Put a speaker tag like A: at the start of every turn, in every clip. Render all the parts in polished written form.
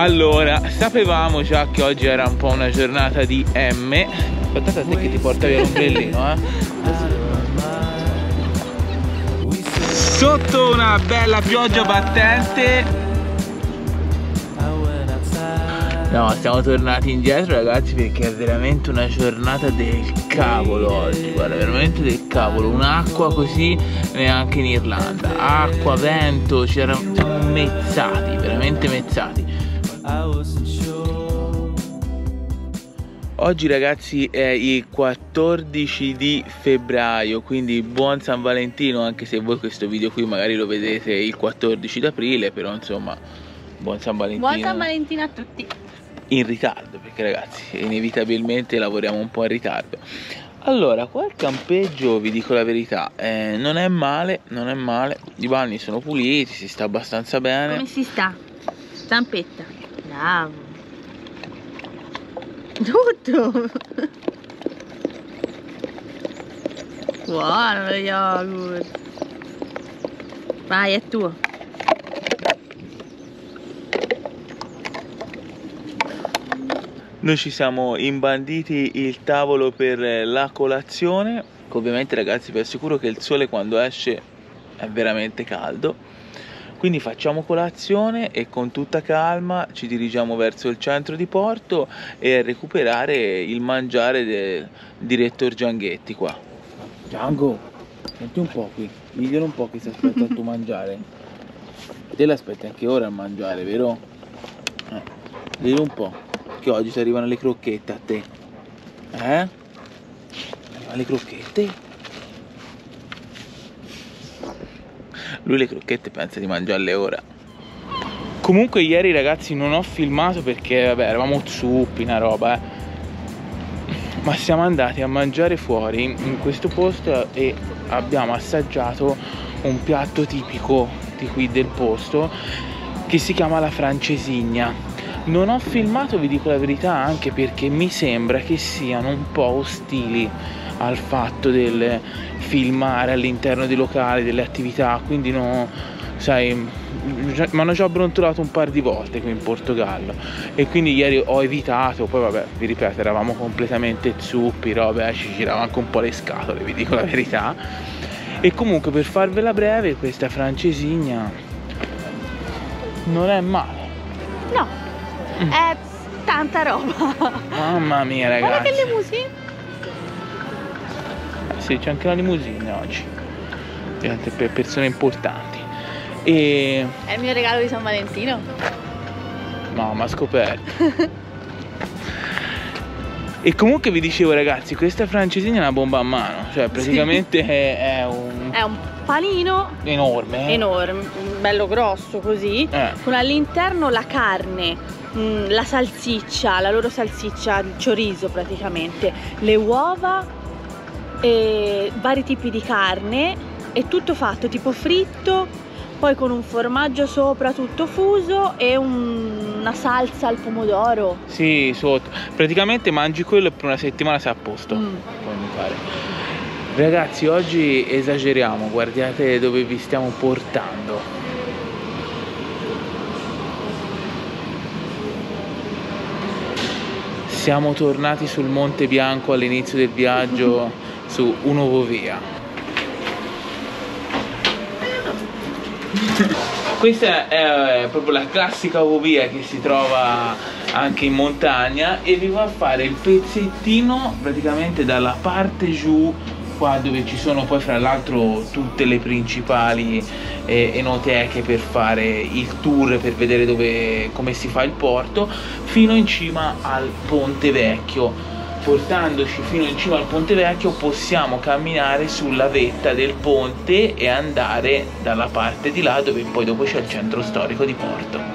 A: Allora, sapevamo già che oggi era un po' una giornata di M. Aspettate a te che ti porta via l'ombrellino, Sotto una bella pioggia battente. No, siamo tornati indietro ragazzi, perché è veramente una giornata del cavolo oggi. Guarda, veramente del cavolo. Un'acqua così neanche in Irlanda. Acqua, vento, siamo mezzati, veramente mezzati. Oggi ragazzi è il 14 di febbraio, quindi buon San Valentino, anche se voi questo video qui magari lo vedete il 14 d'aprile, però insomma buon San Valentino.
B: Buon San Valentino a tutti. In
A: ritardo, perché ragazzi inevitabilmente lavoriamo un po' in ritardo. Allora, qua il campeggio, vi dico la verità, non è male, non è male. I bagni sono puliti, si sta abbastanza bene.
B: Come si sta? Zampetta. Bravo. Tutto. Buono lo yogurt. Vai, è tuo.
A: Noi ci siamo imbanditi il tavolo per la colazione. Ovviamente ragazzi vi assicuro che il sole quando esce è veramente caldo. Quindi facciamo colazione e con tutta calma ci dirigiamo verso il centro di Porto e a recuperare il mangiare del direttor Gianghetti qua. Giango, senti un po' qui, diglielo un po' che si aspetta il tuo mangiare. Te l'aspetti anche ora a mangiare, vero? Diglielo un po'. Che oggi ti arrivano le crocchette a te. Arrivano le crocchette? Lui le crocchette pensa di mangiarle ora. Comunque ieri ragazzi non ho filmato perché vabbè eravamo zuppi, una roba ma siamo andati a mangiare fuori in questo posto e abbiamo assaggiato un piatto tipico di qui del posto che si chiama la francesigna. Non ho filmato, vi dico la verità, anche perché mi sembra che siano un po' ostili al fatto del filmare all'interno dei locali, delle attività, quindi no, sai, mi hanno già brontolato un par di volte qui in Portogallo e quindi ieri ho evitato. Poi vabbè, vi ripeto, eravamo completamente zuppi, robe, ci girava anche un po' le scatole, vi dico la verità. E comunque, per farvela breve, questa francesigna non è male.
B: No. È tanta roba.
A: Mamma mia ragazzi.
B: Guarda che limousine.
A: Sì, c'è anche la limousine oggi per persone importanti. E...
B: è il mio regalo di San Valentino.
A: No, ma scoperto. E comunque vi dicevo ragazzi, questa francesigna è una bomba a mano. Cioè praticamente sì. è un
B: panino
A: enorme.
B: Enorme, bello grosso così, con all'interno la carne, la salsiccia, la loro salsiccia, il chorizo praticamente, le uova e vari tipi di carne, è tutto fatto tipo fritto, poi con un formaggio sopra tutto fuso e una salsa al pomodoro.
A: Sì, sotto. Praticamente mangi quello e per una settimana sei a posto. Poi mi pare. Ragazzi, oggi esageriamo, guardate dove vi stiamo portando. Siamo tornati sul Monte Bianco all'inizio del viaggio su un'ovovia. Questa è proprio la classica ovovia che si trova anche in montagna e vi va a fare il pezzettino praticamente dalla parte giù, qua dove ci sono poi fra l'altro tutte le principali enoteche per fare il tour, per vedere come si fa il porto, fino in cima al Ponte Vecchio. Portandoci fino in cima al Ponte Vecchio possiamo camminare sulla vetta del ponte e andare dalla parte di là dove poi dopo c'è il centro storico di Porto.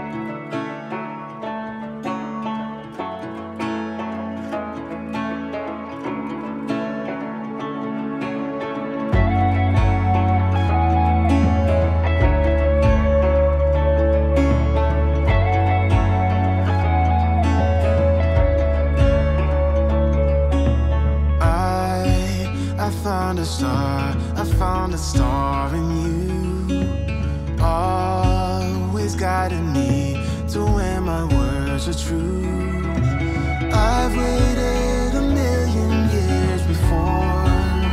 C: I found a star in you, always guiding me to where my words are true. I've waited a million years before,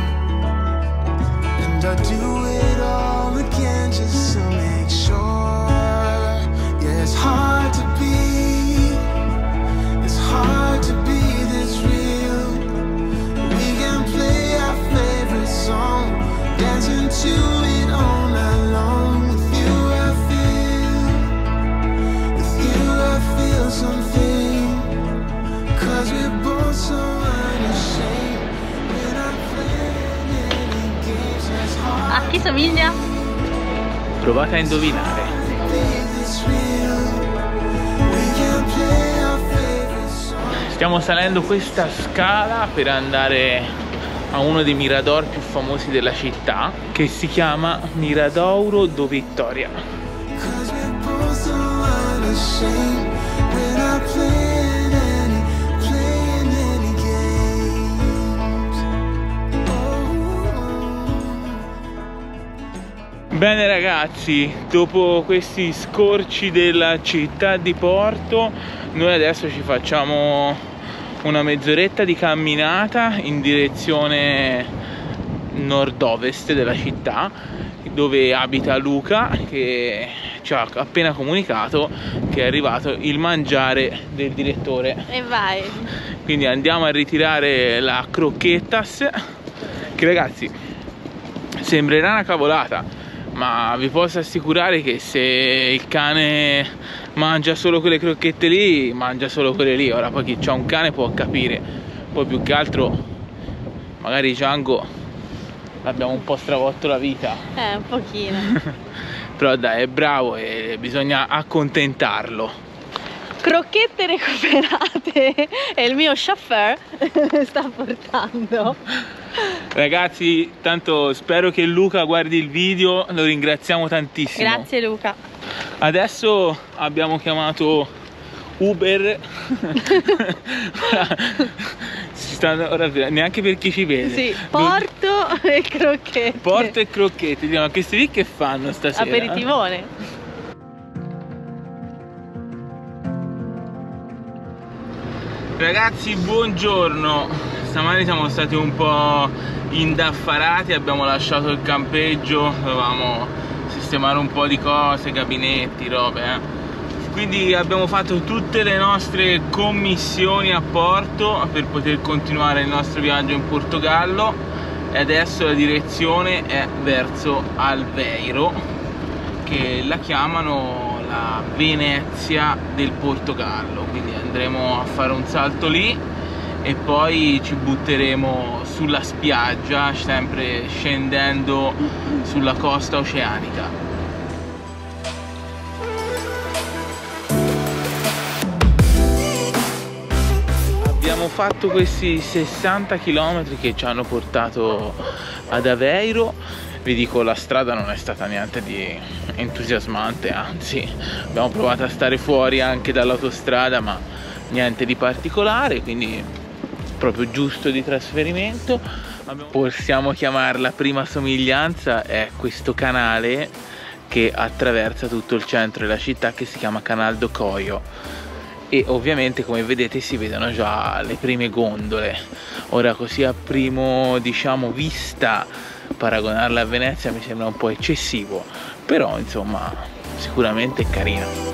C: and I do it all again just to make sure. Yeah, it's hard to be, it's hard to be this real. We can play our favorite song, dancing to it all night long. With you I feel something, 'cause we're both so unashamed. We're not playing any games. It's hard
B: A chi somiglia?
A: Provate a indovinare.
C: to be this real. We can play our favorite song.
A: Stiamo salendo questa scala per andare a uno dei mirador più famosi della città, che si chiama Miradouro do Vittoria.
C: 'Cause we're both so unashamed. We're not playing any games.
A: Bene ragazzi, dopo questi scorci della città di Porto, noi adesso ci facciamo una mezz'oretta di camminata in direzione nord-ovest della città, dove abita Luca, che ci ha appena comunicato che è arrivato il mangiare del direttore.
B: E vai.
A: Quindi andiamo a ritirare la crocchettas, che ragazzi sembrerà una cavolata, ma vi posso assicurare che se il cane mangia solo quelle crocchette lì, mangia solo quelle lì. Ora poi chi c'ha un cane può capire, poi più che altro magari Django l'abbiamo un po' stravolto la vita.
B: Un pochino.
A: Però dai, è bravo e bisogna accontentarlo.
B: Crocchette recuperate e il mio chauffeur sta portando.
A: Ragazzi, tanto spero che Luca guardi il video, lo ringraziamo tantissimo.
B: Grazie Luca.
A: Adesso abbiamo chiamato Uber. Ora, neanche per chi ci vede.
B: Sì, porto e crocchette.
A: Porto e crocchette. Diciamo, ma questi lì che fanno stasera?
B: Aperitivone.
A: Ragazzi, buongiorno. Stamani siamo stati un po' indaffarati, abbiamo lasciato il campeggio, dovevamo sistemare un po' di cose, gabinetti, robe, Quindi abbiamo fatto tutte le nostre commissioni a Porto per poter continuare il nostro viaggio in Portogallo, e adesso la direzione è verso Aveiro, che la chiamano la Venezia del Portogallo. Quindi andremo a fare un salto lì e poi ci butteremo sulla spiaggia, sempre scendendo sulla costa oceanica. Abbiamo fatto questi 60 km che ci hanno portato ad Aveiro. Vi dico, la strada non è stata niente di entusiasmante, anzi abbiamo provato a stare fuori anche dall'autostrada, ma niente di particolare, quindi proprio giusto di trasferimento. Possiamo chiamarla prima somiglianza, è questo canale che attraversa tutto il centro della città, che si chiama Canal do Coio, e ovviamente come vedete si vedono già le prime gondole. Ora, così a primo, diciamo, vista, paragonarla a Venezia mi sembra un po' eccessivo, però insomma sicuramente è carino.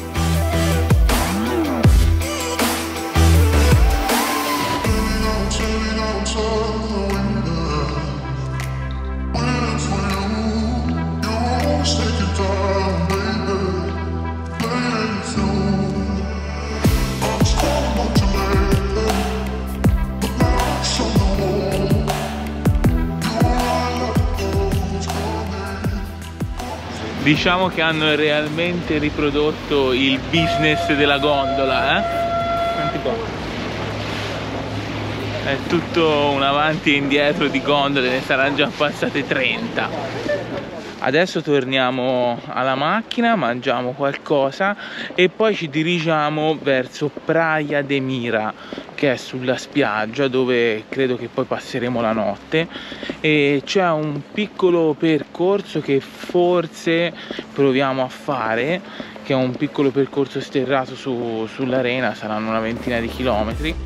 A: Diciamo che hanno realmente riprodotto il business della gondola, Senti qua. È tutto un avanti e indietro di gondole, ne saranno già passate 30. Adesso torniamo alla macchina, mangiamo qualcosa e poi ci dirigiamo verso Praia de Mira, che è sulla spiaggia, dove credo che poi passeremo la notte, e c'è un piccolo percorso che forse proviamo a fare, che è un piccolo percorso sterrato sull'arena, saranno una ventina di chilometri.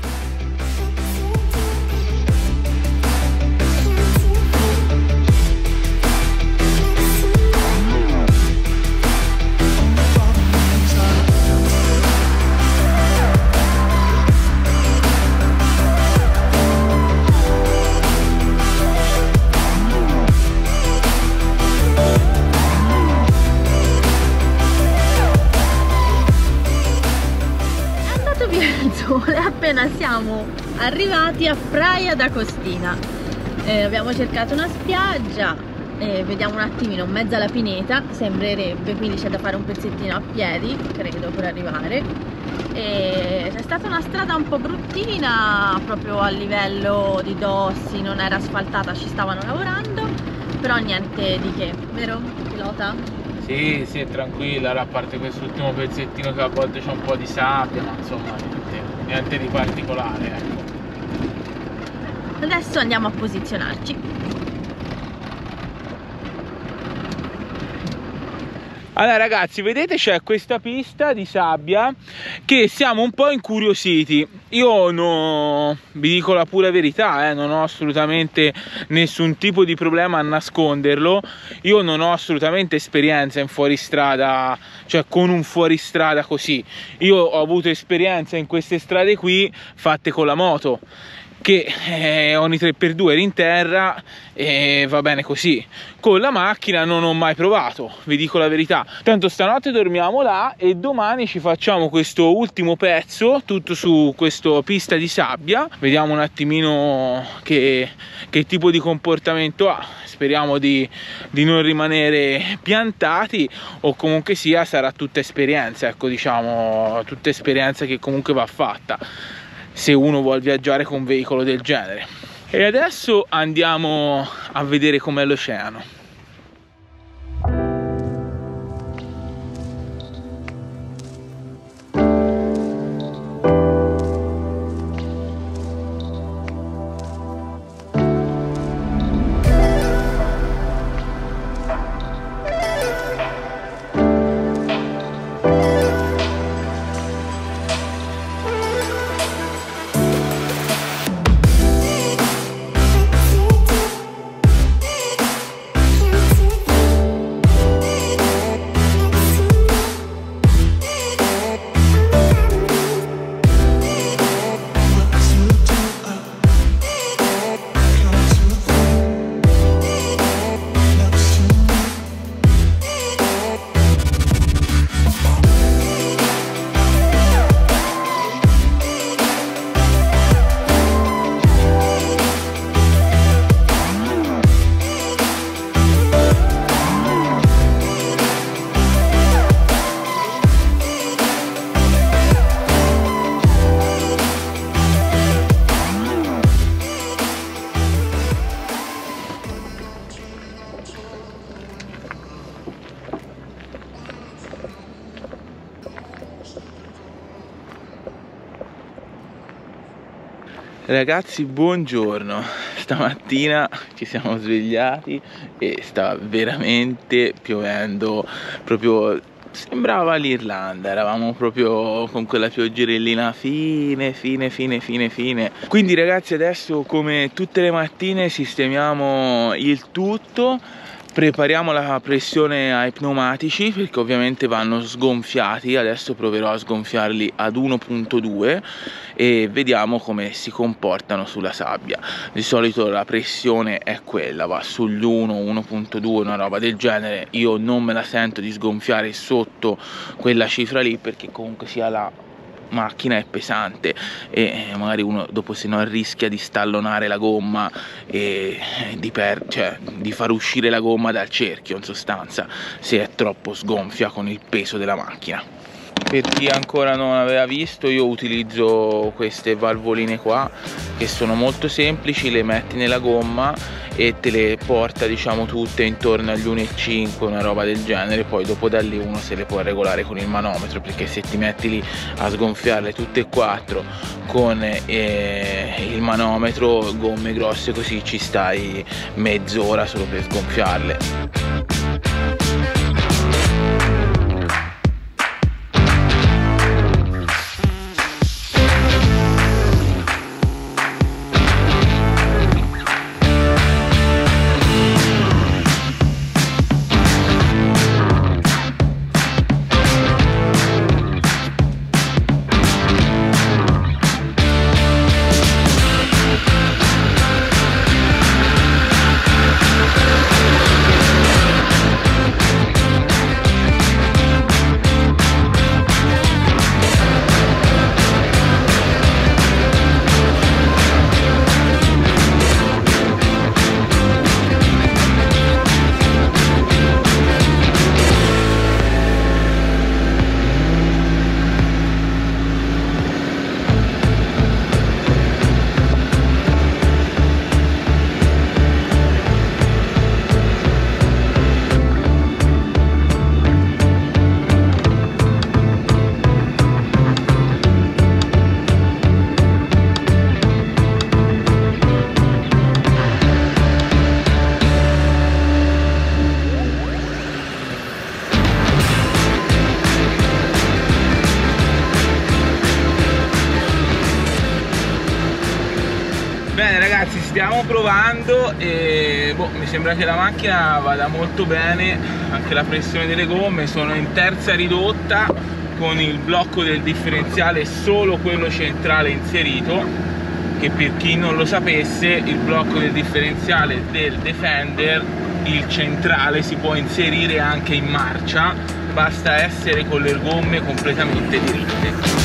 B: Appena siamo arrivati a Praia d'Agostina, abbiamo cercato una spiaggia, vediamo un attimino, mezzo alla pineta sembrerebbe, quindi c'è da fare un pezzettino a piedi, credo, per arrivare. C'è stata una strada un po' bruttina, proprio a livello di dossi, non era asfaltata, ci stavano lavorando, però niente di che, vero pilota?
A: Sì, sì, tranquilla, a parte quest'ultimo pezzettino che a volte c'è un po' di sabbia, ma insomma niente di particolare, ecco.
B: Adesso andiamo a posizionarci.
A: Allora ragazzi, vedete c'è questa pista di sabbia che siamo un po' incuriositi. Io vi dico la pura verità, non ho assolutamente nessun tipo di problema a nasconderlo. Io non ho assolutamente esperienza in fuoristrada, cioè con un fuoristrada così. Io ho avuto esperienza in queste strade qui fatte con la moto, che ogni 3x2 eri in terra e va bene così. Con la macchina non ho mai provato, vi dico la verità. Tanto stanotte dormiamo là e domani ci facciamo questo ultimo pezzo tutto su questa pista di sabbia, vediamo un attimino che tipo di comportamento ha. Speriamo di non rimanere piantati, o comunque sia sarà tutta esperienza, ecco, diciamo tutta esperienza che comunque va fatta se uno vuole viaggiare con un veicolo del genere. E adesso andiamo a vedere com'è l'oceano. Ragazzi, buongiorno. Stamattina ci siamo svegliati e stava veramente piovendo, proprio sembrava l'Irlanda, eravamo proprio con quella pioggerellina fine. Quindi ragazzi, adesso come tutte le mattine sistemiamo il tutto, prepariamo la pressione ai pneumatici perché ovviamente vanno sgonfiati. Adesso proverò a sgonfiarli ad 1.2 e vediamo come si comportano sulla sabbia. Di solito la pressione è quella, va sugli 1.2, una roba del genere. Io non me la sento di sgonfiare sotto quella cifra lì perché comunque sia la macchina è pesante e magari uno dopo, se no, rischia di stallonare la gomma e di far uscire la gomma dal cerchio, in sostanza, se è troppo sgonfia con il peso della macchina. Per chi ancora non aveva visto, io utilizzo queste valvoline qua che sono molto semplici, le metti nella gomma e te le porta, diciamo, tutte intorno agli 1,5, una roba del genere. Poi dopo da lì uno se le può regolare con il manometro, perché se ti metti lì a sgonfiarle tutte e quattro con il manometro, gomme grosse così, ci stai mezz'ora solo per sgonfiarle. Ragazzi, stiamo provando e mi sembra che la macchina vada molto bene, anche la pressione delle gomme. Sono in terza ridotta con il blocco del differenziale, solo quello centrale inserito, che per chi non lo sapesse, il blocco del differenziale del Defender, il centrale, si può inserire anche in marcia, basta essere con le gomme completamente diritte.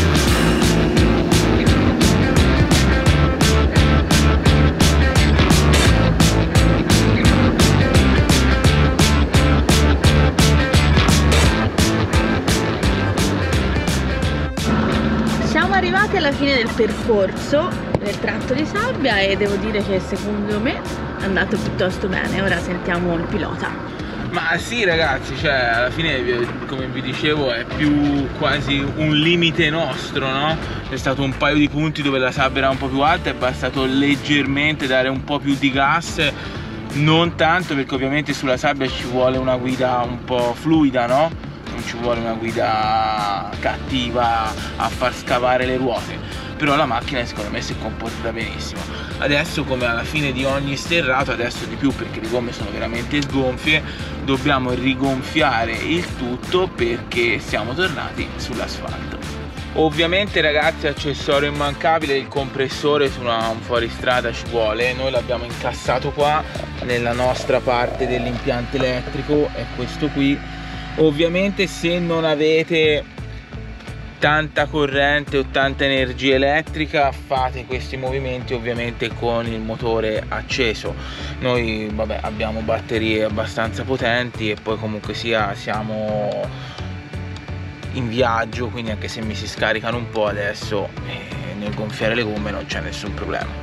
B: Arrivati alla fine del percorso del tratto di sabbia e devo dire che secondo me è andato piuttosto bene. Ora sentiamo il pilota.
A: Ma sì ragazzi, cioè alla fine, come vi dicevo, è più quasi un limite nostro, no? C'è stato un paio di punti dove la sabbia era un po' più alta, è bastato leggermente dare un po' più di gas, non tanto, perché ovviamente sulla sabbia ci vuole una guida un po' fluida, no? Non ci vuole una guida cattiva a far scavare le ruote, però la macchina secondo me si è comportata benissimo. Adesso, come alla fine di ogni sterrato, adesso di più perché le gomme sono veramente sgonfie, dobbiamo rigonfiare il tutto perché siamo tornati sull'asfalto. Ovviamente ragazzi, accessorio immancabile, il compressore su un fuoristrada ci vuole. Noi l'abbiamo incassato qua nella nostra parte dell'impianto elettrico, è questo qui. Ovviamente se non avete tanta corrente o tanta energia elettrica, fate questi movimenti ovviamente con il motore acceso. Noi vabbè, abbiamo batterie abbastanza potenti e poi comunque sia siamo in viaggio, quindi anche se mi si scaricano un po' adesso, nel gonfiare le gomme non c'è nessun problema.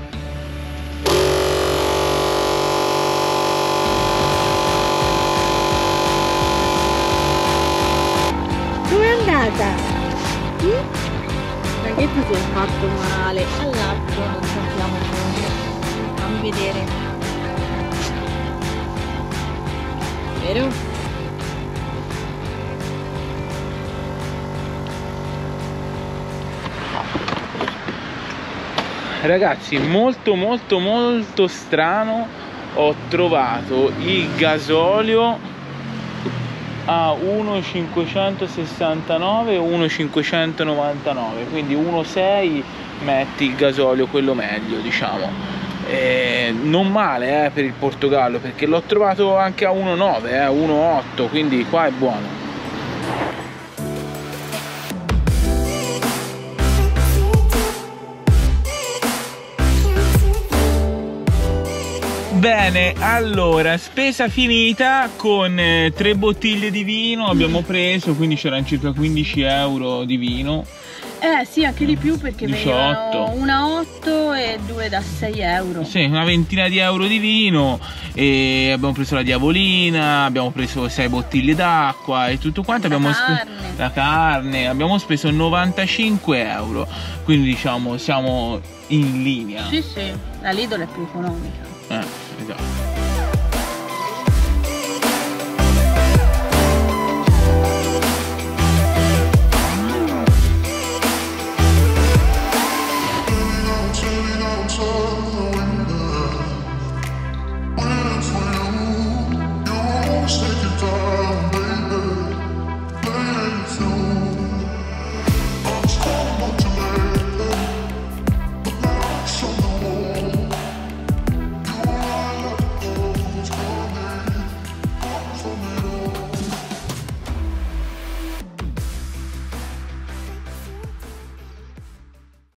B: Che ti sei fatto male? All'altro non sappiamo come. Fammi vedere. Vero?
A: Ragazzi, molto strano, ho trovato il gasolio a 1,569 e 1,599, quindi 1,6 metti il gasolio, quello meglio diciamo. Non male per il Portogallo, perché l'ho trovato anche a 1,9, 1,8, quindi qua è buono. Bene, allora, spesa finita con 3 bottiglie di vino abbiamo preso, quindi c'erano circa 15 euro di vino.
B: Sì, anche di più, perché
A: 18.
B: venivano una a 8 e 2 da 6 euro.
A: Sì, una ventina di euro di vino, e abbiamo preso la diavolina, abbiamo preso 6 bottiglie d'acqua e tutto quanto. La carne, abbiamo speso 95 euro, quindi diciamo siamo in linea.
B: Sì, sì, la Lidl è più economica.
A: Esatto.